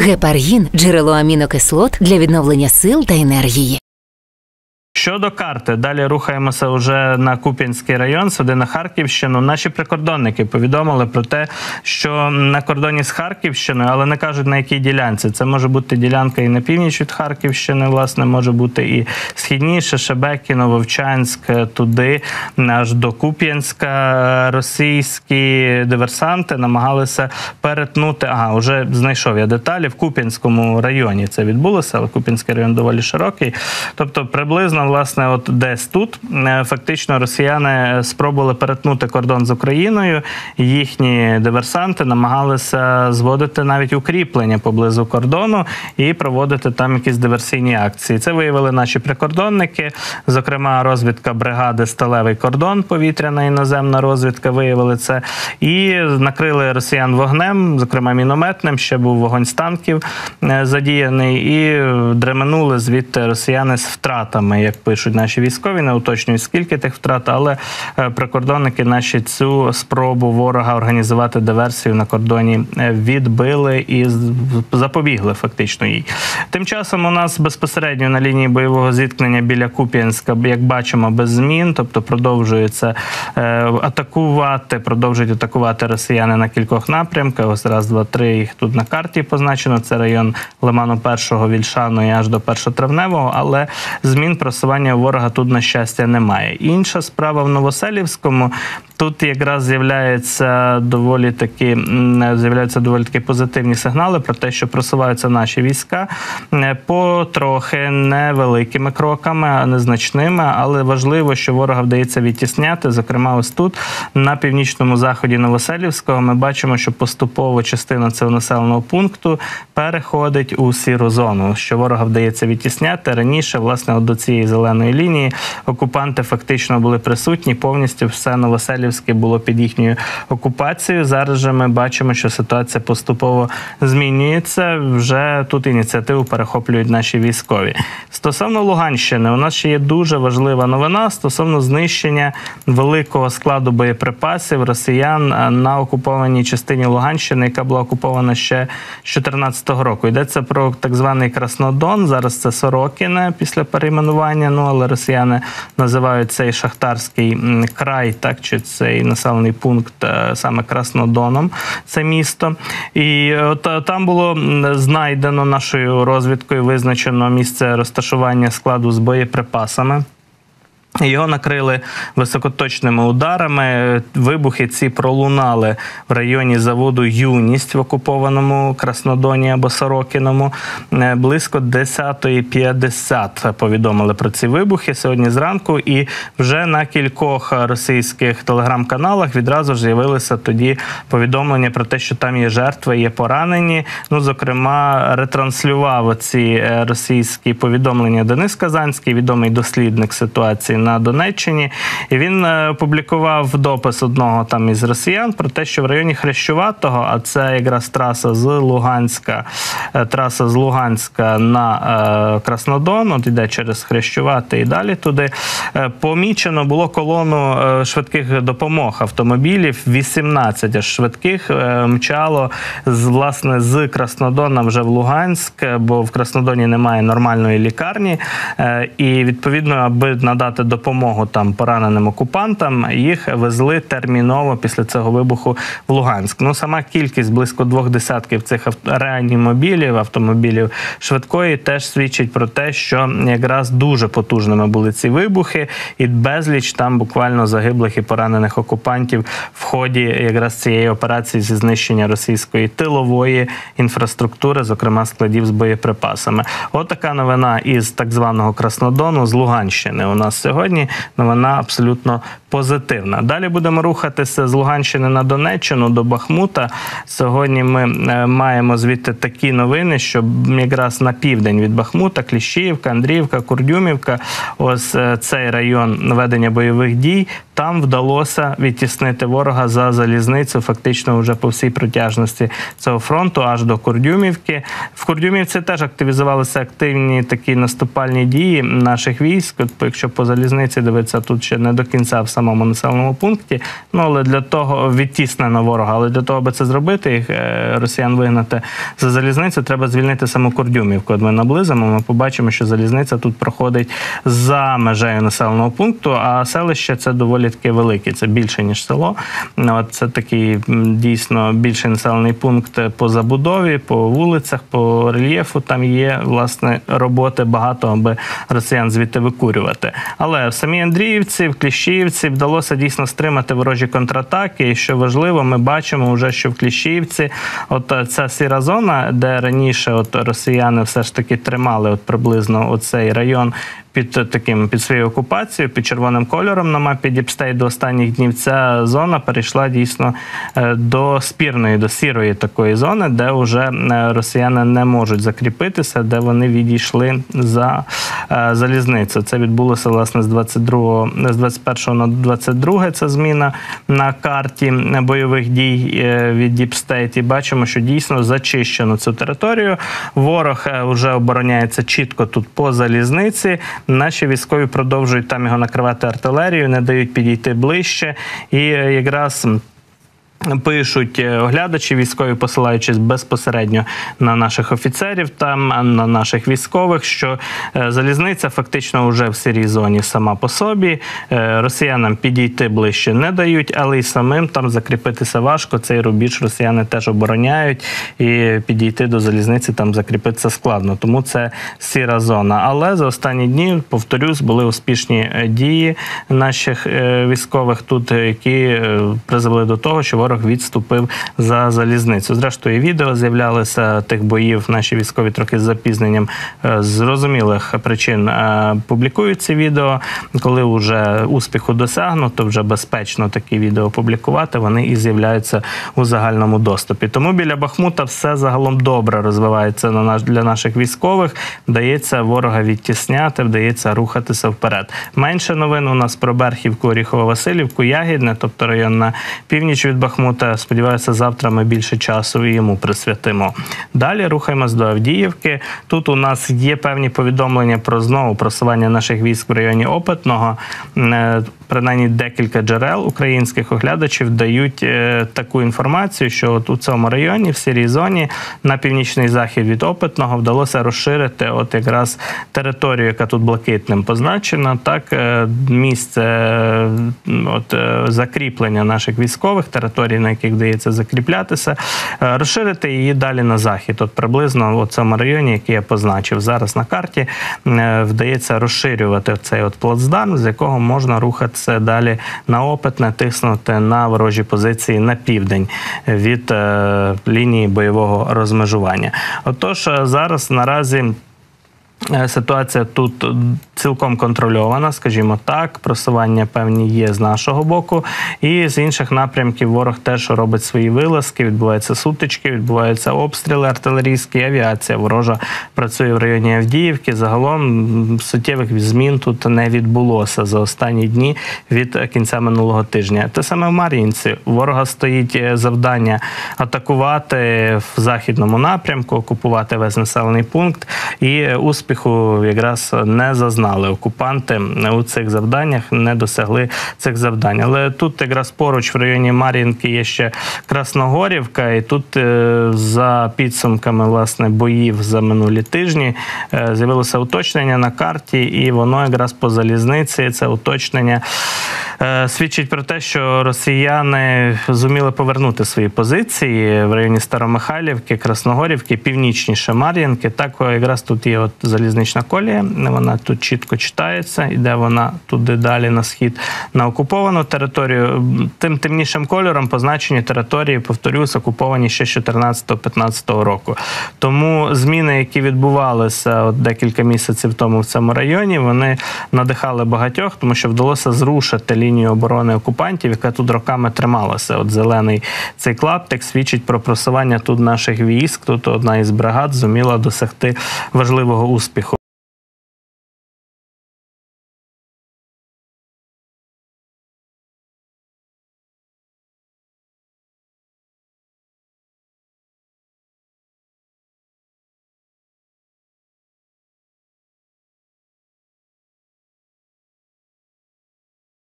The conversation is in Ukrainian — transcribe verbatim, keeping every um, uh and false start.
Гепаргін – джерело амінокислот для відновлення сил та енергії. Щодо карти, далі рухаємося вже на Куп'янський район, сюди на Харківщину. Наші прикордонники повідомили про те, що на кордоні з Харківщиною, але не кажуть на якій ділянці. Це може бути ділянка і на північ від Харківщини, власне, може бути і східніше, Шебекіно, Вовчанськ, туди, аж до Куп'янська. Російські диверсанти намагалися перетнути, ага, вже знайшов я деталі, в Куп'янському районі це відбулося, але Куп'янський район доволі широкий. Тобто приблизно власне, от десь тут фактично росіяни спробували перетнути кордон з Україною. Їхні диверсанти намагалися зводити навіть укріплення поблизу кордону і проводити там якісь диверсійні акції. Це виявили наші прикордонники, зокрема розвідка бригади «Сталевий кордон», повітряна і наземна розвідка виявили це. І накрили росіян вогнем, зокрема мінометним, ще був вогонь з танків задіяний, і дременули звідти росіяни з втратами, як пишуть наші військові, не уточнюють, скільки тих втрат, але прикордонники наші цю спробу ворога організувати диверсію на кордоні відбили і запобігли фактично їй. Тим часом у нас безпосередньо на лінії бойового зіткнення біля Куп'янська, як бачимо, без змін, тобто продовжується атакувати, продовжують атакувати росіяни на кількох напрямках. Ось раз, два, три, їх тут на карті позначено. Це район Лиману Першого, Вільшаної аж до Першотравневого, але змін просування ворога тут, на щастя, немає. Інша справа в Новоселівському. Тут якраз з'являються доволі такі, з'являються доволі такі позитивні сигнали про те, що просуваються наші війська потрохи, невеликими кроками, незначними, але важливо, що ворога вдається відтісняти. Зокрема, ось тут, на північному заході Новоселівського, ми бачимо, що поступово частина цього населеного пункту переходить у сіру зону, що ворога вдається відтісняти. Раніше, власне, от до цієї зеленої лінії окупанти фактично були присутні, повністю все Новоселівське було під їхньою окупацією. Зараз же ми бачимо, що ситуація поступово змінюється. Вже тут ініціативу перехоплюють наші військові. Стосовно Луганщини, у нас ще є дуже важлива новина стосовно знищення великого складу боєприпасів росіян на окупованій частині Луганщини, яка була окупована ще з дві тисячі чотирнадцятого року. Йдеться про так званий Краснодон, зараз це Сорокіне після перейменування, ну але росіяни називають цей шахтарський край, так, чи цей населений пункт саме Краснодоном, це місто. І от там було знайдено нашою розвідкою, визначено місце розташування складу з боєприпасами. Його накрили високоточними ударами. Вибухи ці пролунали в районі заводу «Юність» в окупованому Краснодоні або Сорокіному. Близько десята п'ятдесят повідомили про ці вибухи сьогодні зранку. І вже на кількох російських телеграм-каналах відразу ж з'явилися тоді повідомлення про те, що там є жертви, є поранені. Ну, зокрема, ретранслював ці російські повідомлення Денис Казанський, відомий дослідник ситуації на Донеччині, і він опублікував допис одного там із росіян про те, що в районі Хрещуватого, а це якраз траса з Луганська, траса з Луганська на Краснодон, от йде через Хрещувате і далі туди, помічено було колону швидких допомог автомобілів, вісімнадцять аж швидких мчало з, власне, з Краснодона вже в Луганськ, бо в Краснодоні немає нормальної лікарні, і відповідно, аби надати допомогу там пораненим окупантам, їх везли терміново після цього вибуху в Луганськ. Ну, сама кількість близько двох десятків цих реанімобілів, автомобілів швидкої, теж свідчить про те, що якраз дуже потужними були ці вибухи, і безліч там буквально загиблих і поранених окупантів в ході якраз цієї операції зі знищення російської тилової інфраструктури, зокрема складів з боєприпасами. От така новина із так званого Краснодону, з Луганщини у нас сьогодні. Новина абсолютно позитивна. Далі будемо рухатися з Луганщини на Донеччину, до Бахмута. Сьогодні ми маємо звідти такі новини, що якраз на південь від Бахмута, Кліщіївка, Андріївка, Курдюмівка, ось цей район ведення бойових дій, там вдалося відтіснити ворога за залізницю, фактично вже по всій протяжності цього фронту, аж до Курдюмівки. В Курдюмівці теж активізувалися активні такі наступальні дії наших військ. От, якщо по залізниці дивитися, тут ще не до кінця в самому населеному пункті, ну, але для того відтіснено ворога, але для того, аби це зробити, їх росіян вигнати за залізницю, треба звільнити саму Курдюмівку. От ми наблизимо, ми побачимо, що залізниця тут проходить за межею населеного пункту, а селище це доволі таки велике, це більше, ніж село. От, це такий дійсно більший населений пункт по забудові, по вулицях, по рельєфу, там є, власне, роботи багато, аби росіян звідти викурювати. Але в самій Андріївці, в Кліщіївці вдалося дійсно стримати ворожі контратаки, і що важливо, ми бачимо вже, що в Кліщіївці от ця сіра зона, де раніше от росіяни все ж таки тримали от приблизно оцей район під таким, під своєю окупацією, під червоним кольором на мапі Діпстейт до останніх днів, ця зона перейшла дійсно до спірної, до сірої такої зони, де вже росіяни не можуть закріпитися, де вони відійшли за залізницю. Це відбулося, власне, з двадцять другого, з двадцять першого на двадцять друге, це зміна на карті бойових дій від Діпстейт. І бачимо, що дійсно зачищено цю територію. Ворог вже обороняється чітко тут по залізниці. Наші військові продовжують там його накривати артилерією, не дають підійти ближче. І якраз пишуть оглядачі військові, посилаючись безпосередньо на наших офіцерів, там, на наших військових, що залізниця фактично вже в сірій зоні сама по собі. Росіянам підійти ближче не дають, але й самим там закріпитися важко. Цей рубіж росіяни теж обороняють, і підійти до залізниці там закріпитися складно. Тому це сіра зона. Але за останні дні, повторюсь, були успішні дії наших військових тут, які призвели до того, що ворог відступив за залізницю. Зрештою, відео з'являлися тих боїв, наші військові трохи з запізненням з зрозумілих причин публікують ці відео. Коли вже успіху досягнуто, вже безпечно такі відео публікувати, вони і з'являються у загальному доступі. Тому біля Бахмута все загалом добре розвивається для наших військових, вдається ворога відтісняти, вдається рухатися вперед. Менше новин у нас про Берхівку, Оріхово-Василівку, Ягідне, тобто район на північ від Бахмута. Сподіваюся, завтра ми більше часу йому присвятимо. Далі рухаємось до Авдіївки. Тут у нас є певні повідомлення про знову просування наших військ в районі Опитного. Принаймні декілька джерел українських оглядачів дають таку інформацію, що от у цьому районі, в сірій зоні, на північний захід від Опитного вдалося розширити от якраз територію, яка тут блакитним позначена, так, місце от, закріплення наших військових, територій, на яких вдається закріплятися, розширити її далі на захід. От приблизно в цьому районі, який я позначив зараз на карті, вдається розширювати цей от плацдарм, з якого можна рухатися далі на Опитне, тиснути на ворожі позиції на південь від е, лінії бойового розмежування. Отож, зараз наразі ситуація тут цілком контрольована, скажімо так, просування певні є з нашого боку, і з інших напрямків ворог теж робить свої вилазки, відбуваються сутички, відбуваються обстріли артилерійські, авіація ворожа працює в районі Авдіївки. Загалом суттєвих змін тут не відбулося за останні дні від кінця минулого тижня. Те саме в Мар'їнці. У ворога стоїть завдання атакувати в західному напрямку, окупувати весь населений пункт, і успіх Успіху якраз не зазнали окупанти у цих завданнях, не досягли цих завдань. Але тут якраз поруч в районі Мар'їнки є ще Красногорівка, і тут за підсумками, власне, боїв за минулі тижні з'явилося уточнення на карті, і воно якраз по залізниці, це уточнення свідчить про те, що росіяни зуміли повернути свої позиції в районі Старомихайлівки, Красногорівки, північніше Мар'їнки. Так, якраз тут є от залізнична колія, вона тут чітко читається, іде вона туди далі на схід, на окуповану територію. Тим темнішим кольором позначені території, повторюсь, окуповані ще з чотирнадцятого-п'ятнадцятого року. Тому зміни, які відбувалися от декілька місяців тому в цьому районі, вони надихали багатьох, тому що вдалося зрушити лінію оборони окупантів, яка тут роками трималася. От зелений цей клаптик свідчить про просування тут наших військ. Тут одна із бригад зуміла досягти важливого успіху.